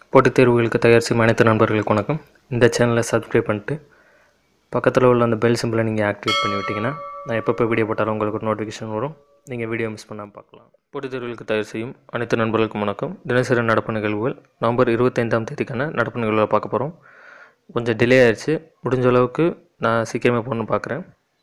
போட்டித் தேர்வுகளுக்கு தயார் செய்யும் அனைத்து நண்பர்களுக்கு வணக்கம். இந்த சேனலை சப்ஸ்கிரைப் பண்ணிட்டு பக்கத்தில் உள்ள அந்த பெல் சிம்பிளை நீங்கள் ஆக்டிவேட் பண்ணி விட்டிங்கன்னா நான் எப்பப்போ வீடியோ போட்டாலும் உங்களுக்கு ஒரு நோட்டிஃபிகேஷன் வரும். நீங்கள் வீடியோ மிஸ் பண்ணாமல் பார்க்கலாம். போட்டித் தேர்வுகளுக்கு தயார் செய்யும் அனைத்து நண்பர்களுக்கும் வணக்கம். தினசரி நடப்பு நிகழ்வுகள் நவம்பர் 25ஆம் தேதிக்கான நடப்பு நிகழ்வுகளை பார்க்க போகிறோம். கொஞ்சம் டிலே ஆயிடுச்சு, முடிஞ்ச அளவுக்கு நான் சீக்கிரமே போகணுன்னு பார்க்குறேன்.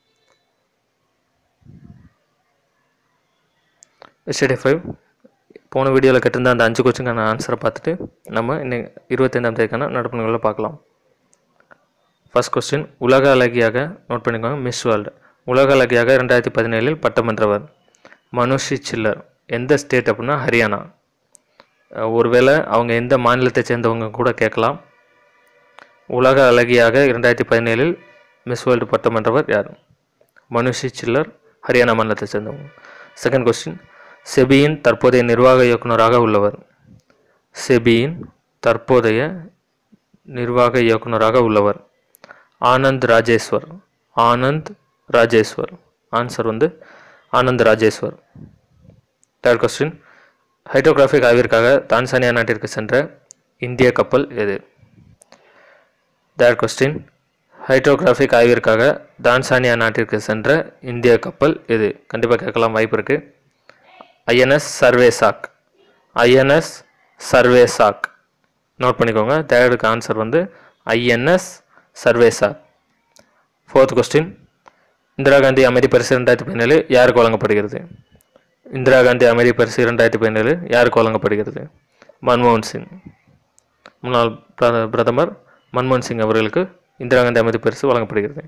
STD 5 போன வீடியோவில் கேட்டிருந்த அந்த 5 கொஸ்டினுக்கான ஆன்சரை பார்த்துட்டு நம்ம இன்னைக்கு 25ஆம் தேதிக்கான நடப்பு நிகழ்வுகளை பார்க்கலாம். ஃபர்ஸ்ட் கொஸ்டின், உலக அழகியாக நோட் பண்ணிக்கோங்க. மிஸ் வேர்ல்டு உலக அழகியாக 2017 பட்டம் வென்றவர் மனுஷி சில்லர். எந்த ஸ்டேட் அப்படின்னா ஹரியானா. ஒருவேளை அவங்க எந்த மாநிலத்தை சேர்ந்தவங்க கூட கேட்கலாம். உலக அழகியாக 2017 மிஸ் வேர்ல்டு பட்டம் வென்றவர் யார்? மனுஷி சில்லர், ஹரியானா மாநிலத்தை சேர்ந்தவங்க. செகண்ட் கொஸ்டின், செபியின் தற்போதைய நிர்வாக இயக்குநராக உள்ளவர். செபியின் தற்போதைய நிர்வாக இயக்குநராக உள்ளவர் Anand Rajeshwar. Anand Rajeshwar. Answer Anand Rajeshwar. Third question, hydrographic ஆய்விற்காக தான்சானியா நாட்டிற்கு சென்ற இந்திய கப்பல் எது? தேர்ட் கொஸ்டின், ஹைட்ரோகிராஃபிக் ஆய்விற்காக தான்சானியா நாட்டிற்கு சென்ற இந்திய கப்பல் எது? கண்டிப்பாக கேட்கலாம், வாய்ப்பு இருக்குது. INS Sarvekshak. INS Sarvekshak note பண்ணிக்கோங்க. தேர்டுக்கு answer INS Sarvekshak. Fourth question, Indira Gandhi அமைதி பரிசு 2017 யாருக்கு வழங்கப்படுகிறது? இந்திரா காந்தி அமைதி பரிசு 2017 யாருக்கு வழங்கப்படுகிறது? மன்மோகன் சிங். முன்னாள் பிரதமர் மன்மோகன் சிங் அவர்களுக்கு இந்திரா காந்தி அமைதி பரிசு வழங்கப்படுகிறது.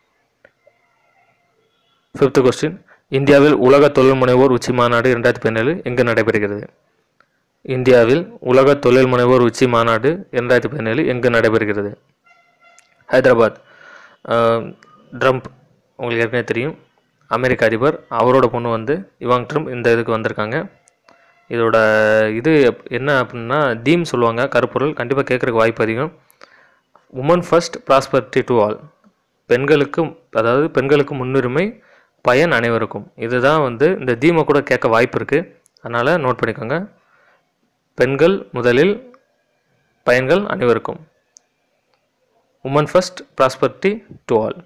ஃபிஃப்த் கொஸ்டின், இந்தியாவில் உலக தொழில் முனைவோர் உச்சி மாநாடு 2017 எங்கு நடைபெறுகிறது? இந்தியாவில் உலக தொழில் முனைவோர் உச்சி மாநாடு 2017 எங்கு நடைபெறுகிறது? ஹைதராபாத். ட்ரம்ப் உங்களுக்கு ஏற்கனவே தெரியும், அமெரிக்க அதிபர். அவரோட பொண்ணு இவாங் ட்ரம்ப் இந்த இதுக்கு வந்திருக்காங்க. இதோட இது என்ன அப்படின்னா தீம் சொல்லுவாங்க, கருப்பொருள். கண்டிப்பாக கேட்குறதுக்கு வாய்ப்பு அதிகம். Women first, prosperity to all. பெண்களுக்கு முன்னுரிமை, பயன் அனைவருக்கும். இதுதான் இந்த தீமை கூட கேட்க வாய்ப்பு இருக்குது. அதனால் நோட் பண்ணிக்கோங்க. பெண்கள் முதலில், பயன்கள் அனைவருக்கும். Women first, prosperity to all.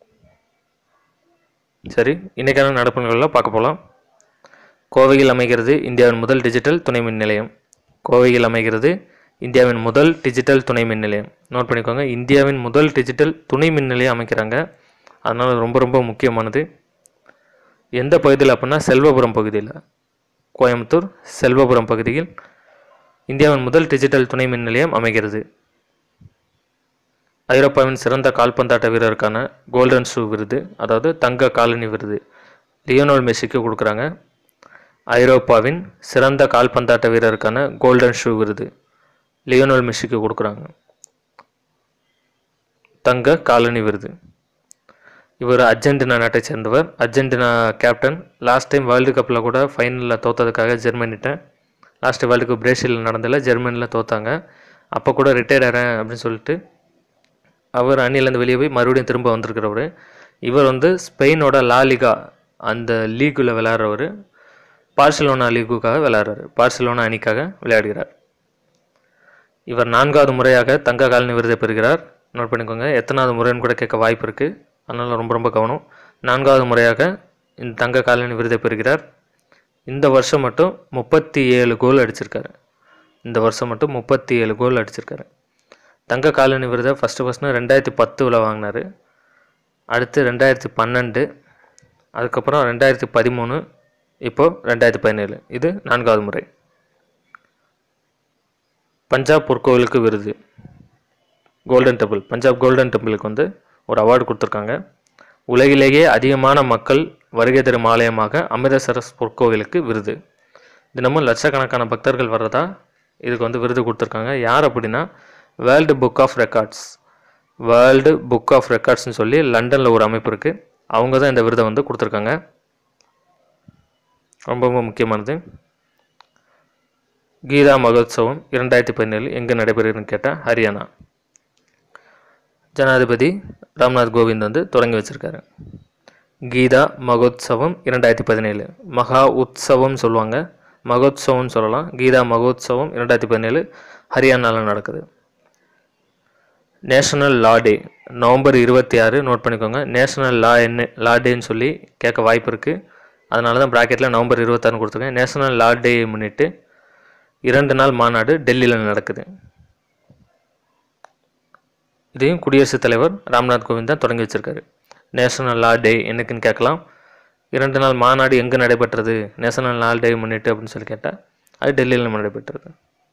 சரி, இன்றைக்கான நடப்பு நிகழ்வுகளை பார்க்க போகலாம். கோவையில் அமைகிறது இந்தியாவின் முதல் டிஜிட்டல் துணை மின் நிலையம். கோவையில் அமைகிறது இந்தியாவின் முதல் டிஜிட்டல் துணை மின் நிலையம். நோட் பண்ணிக்கோங்க. இந்தியாவின் முதல் டிஜிட்டல் துணை மின் நிலையம் அமைக்கிறாங்க. அதனால் ரொம்ப ரொம்ப முக்கியமானது. எந்த பகுதியில் அப்படின்னா செல்வபுரம் பகுதியில், கோயம்புத்தூர் செல்வபுரம் பகுதியில் இந்தியாவின் முதல் டிஜிட்டல் துணை மின் நிலையம் அமைகிறது. ஐரோப்பாவின் சிறந்த கால்பந்தாட்ட வீரருக்கான கோல்டன் ஷூ விருது, அதாவது தங்க காலனி விருது, லியோனல் மெஸ்ஸிக்கு கொடுக்குறாங்க. ஐரோப்பாவின் சிறந்த கால்பந்தாட்ட வீரருக்கான கோல்டன் ஷூ விருது லியோனல் மெஸ்ஸிக்கு கொடுக்குறாங்க. தங்க காலனி விருது. இவர் அர்ஜென்டினா நாட்டை சேர்ந்தவர். Argentina captain. Last time world கப்பில் கூட ஃபைனலில் தோற்றதுக்காக ஜெர்மனிட்ட, லாஸ்ட் வேர்ல்டு கப் பிரேசிலில் நடந்ததில் ஜெர்மனியில் தோற்றாங்க. அப்போ கூட ரிட்டையர்ட் ஆகிறேன் அப்படின்னு சொல்லிட்டு அவர் அணிலேருந்து வெளியே போய் மறுபடியும் திரும்ப வந்திருக்கிறவர். இவர் ஸ்பெயினோட லாலிகா அந்த லீக்குள்ள விளையாடுறவர். பார்சிலோனா லீக்குக்காக விளையாடுறாரு. பார்சிலோனா அணிக்காக விளையாடுகிறார். இவர் 4வது முறையாக தங்க காலனி விருதை பெறுகிறார். நோட் பண்ணிக்கோங்க. எத்தனாவது முறைன்னு கூட கேட்க வாய்ப்பு இருக்குது. அதனால் ரொம்ப ரொம்ப கவனம். 4வது முறையாக இந்த தங்க காலனி விருதை பெறுகிறார். இந்த வருஷம் மட்டும் 37 கோல் அடிச்சிருக்காரு. இந்த வருஷம் மட்டும் 37 கோல் அடிச்சிருக்காரு. தங்க காலனி விருதை ஃபஸ்ட்டு 2010 வாங்கினார். அடுத்து 2012, அதுக்கப்புறம் 2013, இப்போது 2017. இது 4வது முறை. பஞ்சாப் பொற்கோவிலுக்கு விருது, கோல்டன் டெம்பிள். பஞ்சாப் கோல்டன் டெம்பிளுக்கு ஒரு அவார்டு கொடுத்துருக்காங்க. உலகிலேயே அதிகமான மக்கள் வருகை தரும் ஆலயமாக அமிர்தசரஸ் பொற்கோவிலுக்கு விருது. தினமும் லட்சக்கணக்கான பக்தர்கள் வர்றதா இதுக்கு விருது கொடுத்துருக்காங்க. யார் அப்படின்னா world book of records. World book of ரெக்கார்ட்ஸ்னு சொல்லி லண்டனில் ஒரு அமைப்பு இருக்குது. அவங்க தான் இந்த விருதை கொடுத்துருக்காங்க. ரொம்ப ரொம்ப முக்கியமானது. கீதா மகோத்சவம் 2017 எங்கே நடைபெறுகிறதுன்னு கேட்டால் ஹரியானா. ஜனாதிபதி ராம்நாத் கோவிந்த் தொடங்கி வச்சிருக்காரு. கீதா மகோத்சவம் 2017. மகா உற்சவம் சொல்லுவாங்க, மகோத்சவம் சொல்லலாம். கீதா மகோத்சவம் 2017 ஹரியானாவில் நடக்குது. National law day November 26 note பண்ணிக்கோங்க. நேஷனல் லா டேன்னு சொல்லி கேட்க வாய்ப்பு இருக்குது. அதனால தான் ப்ராக்கெட்டில் நவம்பர் 26 கொடுத்துருக்கேன். நேஷனல் லா டே முன்னிட்டு 2 நாள் மாநாடு டெல்லியில் நடக்குது. இதையும் குடியரசுத் தலைவர் ராம்நாத் கோவிந்த் தான் தொடங்கி வச்சிருக்காரு. நேஷனல் லா டே என்னைக்குன்னு கேட்கலாம். 2 நாள் மாநாடு எங்கே நடைபெற்றது நேஷனல் லா டே முன்னிட்டு அப்படின்னு சொல்லி கேட்டால் அது டெல்லியில் நடைபெற்றது.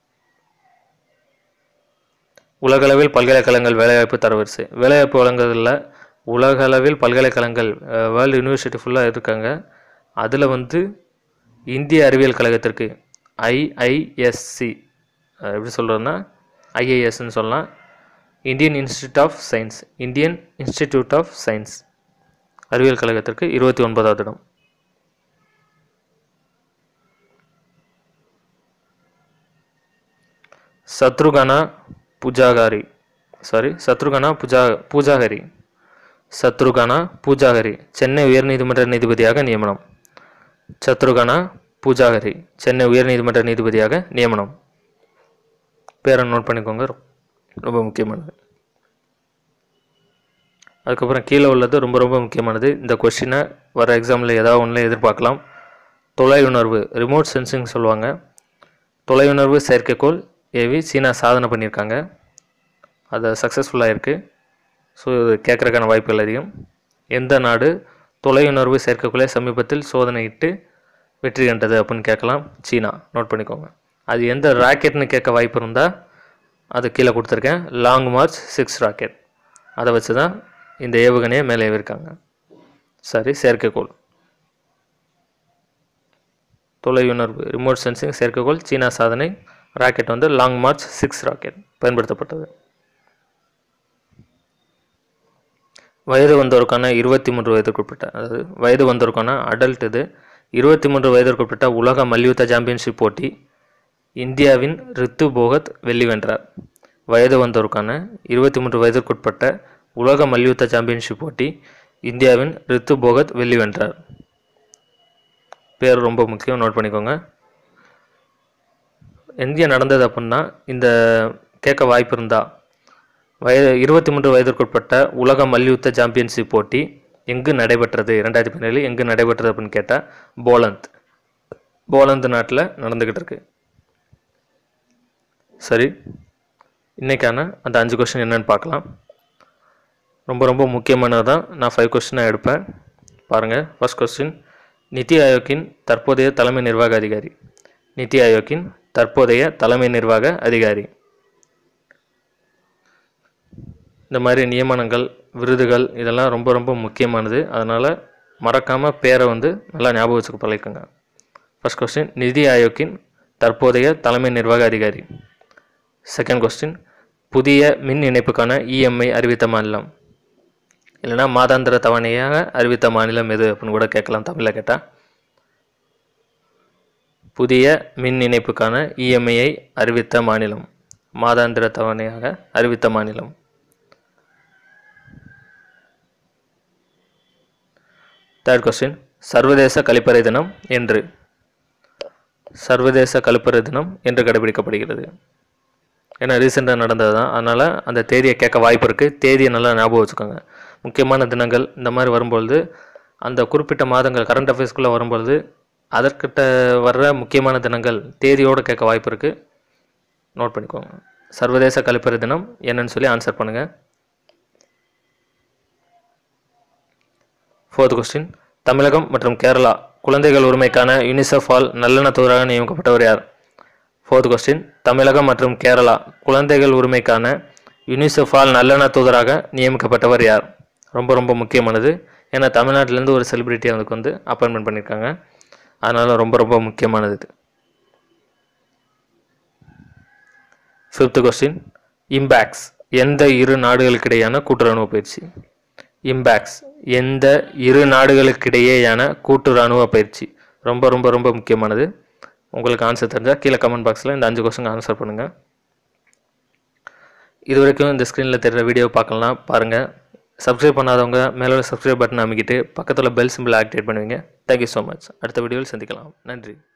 உலகளவில் பல்கலைக்கழகங்கள் வேலைவாய்ப்பு தரவரிசை. வேலைவாய்ப்பு வழங்குறதில் உலகளவில் பல்கலைக்கழகங்கள் வேர்ல்டு யூனிவர்சிட்டி ஃபுல்லாக இருக்காங்க. அதில் இந்திய அறிவியல் கழகத்திற்கு ஐஐஎஸ்சி எப்படி சொல்கிறதுனா ஐஏஎஸ்ன்னு சொல்லலாம். இந்தியன் இன்ஸ்டிடியூட் ஆஃப் சயின்ஸ் அறிவியல் கழகத்திற்கு 29வது இடம். சத்ருகனா பூஜாகரி சென்னை உயர்நீதிமன்ற நீதிபதியாக நியமனம். சத்ருகனா பூஜாகரி சென்னை உயர்நீதிமன்ற நீதிபதியாக நியமனம். பேரை நோட் பண்ணிக்கோங்க, ரொம்ப முக்கியமானது. அதுக்கப்புறம் கீழே உள்ளது ரொம்ப ரொம்ப முக்கியமானது. இந்த கொஸ்டினை வர எக்ஸாமில் ஏதாவது ஒன்றில் எதிர்பார்க்கலாம். தொலையுணர்வு ரிமோட் சென்சிங் சொல்லுவாங்க. தொலையுணர்வு செயற்கைக்கோள் ஏவி சீனா சாதனை பண்ணியிருக்காங்க. அது சக்ஸஸ்ஃபுல்லாக இருக்குது. ஸோ இது கேட்குறதுக்கான வாய்ப்புகள் அதிகம். எந்த நாடு தொலையுணர்வு செயற்கைக்கோளை சமீபத்தில் சோதனையிட்டு வெற்றி கண்டது அப்படின்னு கேட்கலாம். சீனா. நோட் பண்ணிக்கோங்க. அது எந்த ராக்கெட்னு கேட்க வாய்ப்பு இருந்தால் அது கீழே கொடுத்துருக்கேன். Long march 6 rocket. அதை வச்சு தான் இந்த ஏவுகணையை மேலே ஏவிருக்காங்க. சரி, செயற்கைக்கோள் தொலையுணர்வு ரிமோட் சென்சிங் செயற்கைக்கோள் சீனா சாதனை. ராக்கெட் லாங் மார்ச் 6 ராக்கெட் பயன்படுத்தப்பட்டது. வயது வந்தோருக்கான 23 வயதுக்குட்பட்ட, அதாவது வயது வந்தோருக்கான அடல்ட் இது 23 வயதிற்குட்பட்ட உலக மல்யுத்த சாம்பியன்ஷிப் போட்டி இந்தியாவின் ரித்து போகத் வெள்ளி வென்றார். வயது வந்தோருக்கான 23 வயதிற்குட்பட்ட உலக மல்யுத்த சாம்பியன்ஷிப் போட்டி இந்தியாவின் ரித்து போகத் வெள்ளி வென்றார். பேர் ரொம்ப முக்கியம், நோட் பண்ணிக்கோங்க. எங்கே நடந்தது அப்படின்னா இந்த கேட்க வாய்ப்பு இருந்தால் 23 வயதிற்குட்பட்ட உலக மல்யுத்த சாம்பியன்ஷிப் போட்டி எங்கு நடைபெற்றது 2017 எங்கு நடைபெற்றது அப்படின்னு கேட்டால் போலந்து நாட்டில் நடந்துக்கிட்டு இருக்கு. சரி, இன்றைக்கான அந்த 5 கொஸ்டின் என்னென்னு பார்க்கலாம். ரொம்ப ரொம்ப முக்கியமானது தான். நான் 5 கொஸ்டினாக எடுப்பேன், பாருங்கள். ஃபர்ஸ்ட் கொஸ்டின், நிதி ஆயோக்கின் தற்போதைய தலைமை நிர்வாக அதிகாரி. நிதி ஆயோக்கின் தற்போதைய தலைமை நிர்வாக அதிகாரி. இந்த மாதிரி நியமனங்கள் விருதுகள் இதெல்லாம் ரொம்ப ரொம்ப முக்கியமானது. அதனால் மறக்காமல் பேரை நல்லா ஞாபகம் வச்சுக்க பழகிக்கோங்க. ஃபர்ஸ்ட் கொஸ்டின், நிதி ஆயோக்கின் தற்போதைய தலைமை நிர்வாக அதிகாரி. செகண்ட் கொஸ்டின், புதிய மின் இணைப்புக்கான இஎம்ஐ அறிவித்த மாநிலம், இல்லைனா மாதாந்திர தவணையாக அறிவித்த மாநிலம் எது அப்படின்னு கூட கேட்கலாம் தமிழில் கேட்டால். புதிய மின் இணைப்புக்கான இஎம்ஐயை அறிவித்த மாநிலம், மாதாந்திர தவணையாக அறிவித்த மாநிலம். தேர்ட் கொஸ்டின், சர்வதேச கழிப்பறை தினம் என்று. சர்வதேச கழிப்பறை தினம் என்று கடைபிடிக்கப்படுகிறது. ஏன்னா ரீசெண்டாக நடந்தது தான், அதனால் அந்த தேதியை கேட்க வாய்ப்பு இருக்குது. தேதியை நல்லா ஞாபகம் வச்சுக்கோங்க. முக்கியமான தினங்கள் இந்த மாதிரி வரும்பொழுது அந்த குறிப்பிட்ட மாதங்கள் கரண்ட் அஃபேர்ஸ்குள்ளே வரும்பொழுது அதற்கிட்ட வர்ற முக்கியமான தினங்கள் தேதியோடு கேட்க வாய்ப்பு இருக்குது. நோட் பண்ணிக்கோங்க. சர்வதேச கழிப்பறை தினம் என்னன்னு சொல்லி ஆன்சர் பண்ணுங்கள். ஃபோர்த் கொஸ்டின், தமிழகம் மற்றும் கேரளா குழந்தைகள் உரிமைக்கான யுனிசெஃபால் நல்லெண்ண தூதராக நியமிக்கப்பட்டவர் யார்? ஃபோர்த் கொஸ்டின், தமிழகம் மற்றும் கேரளா குழந்தைகள் உரிமைக்கான யுனிசெஃபால் நல்லெண்ண தூதராக நியமிக்கப்பட்டவர் யார்? ரொம்ப ரொம்ப முக்கியமானது. ஏன்னா தமிழ்நாட்டிலேருந்து ஒரு செலிபிரிட்டி அதுக்கு அப்பாயின்மெண்ட் பண்ணியிருக்காங்க. அதனால் ரொம்ப ரொம்ப முக்கியமானது இது. ஃபிஃப்த் கொஸ்டின், இம்பேக்ஸ் எந்த இரு நாடுகளுக்கிடையான கூட்டுறவு பயிற்சி? இம்பேக்ஸ் எந்த இரு நாடுகளுக்கிடையேயான கூட்டு இராணுவ பயிற்சி? ரொம்ப ரொம்ப ரொம்ப முக்கியமானது. உங்களுக்கு ஆன்சர் தெரிஞ்சால் கீழே கமெண்ட் பாக்ஸில் இந்த 5 கொஸ்டின் ஆன்சர் பண்ணுங்கள். இது வரைக்கும் இந்த ஸ்க்ரீனில் தெரிகிற வீடியோ பார்க்கலாம், பாருங்கள். சப்ஸ்கிரைப் பண்ணாதவங்க மேலே சப்ஸ்கிரைப் பட்டன் அமைக்கிட்டு பக்கத்தில் பெல் சிம்பிள் ஆக்டிவேட் பண்ணுவீங்க. Thank you so much. அடுத்த வீடியோவில் சந்திக்கலாம். நன்றி.